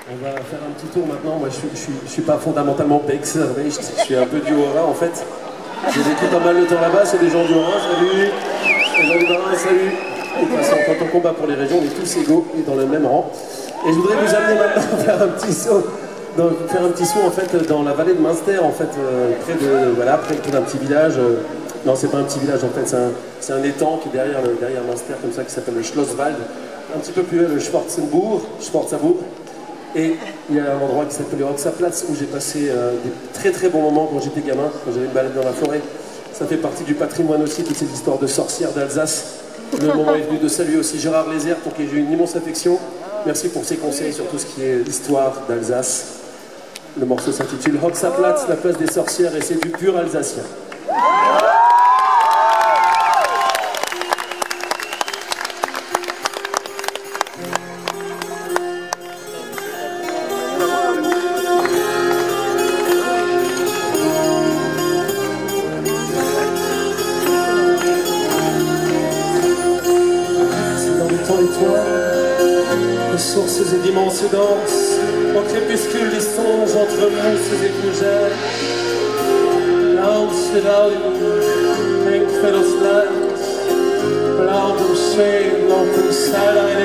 On va faire un petit tour maintenant. Moi, je suis pas fondamentalement Bexer, je suis un peu du Haut-Rhin en fait. J'ai vécu pas mal de temps là-bas, c'est des gens du Haut-Rhin, salut. Les gens du Bas-Rhin, salut. De toute façon, quand on combat pour les régions, on est tous égaux et dans le même rang. Et je voudrais vous amener maintenant à faire un petit saut. Faire un petit saut en fait dans la vallée de Münster, en fait, près d'un petit village. Non, c'est pas un petit village en fait, c'est un étang qui est derrière Münster, comme ça, qui s'appelle le Schlosswald. Un petit peu plus loin, le Schwarzenburg. Et il y a un endroit qui s'appelle le Roxaplatz où j'ai passé des très très bons moments quand j'étais gamin, quand j'allais me balader dans la forêt. Ça fait partie du patrimoine aussi, toutes ces histoires de sorcières d'Alsace. Le moment est venu de saluer aussi Gérard Lézère pour qui j'ai eu une immense affection. Merci pour ses conseils sur tout ce qui est l'histoire d'Alsace. Le morceau s'intitule Roxaplatz, la place des sorcières, et c'est du pur alsacien. Sources et d'immenses danses, au crépuscule des songes entre mousses et fougères. Langs de Valley, hängt Fällers Land, blau und schön auf dem Seil.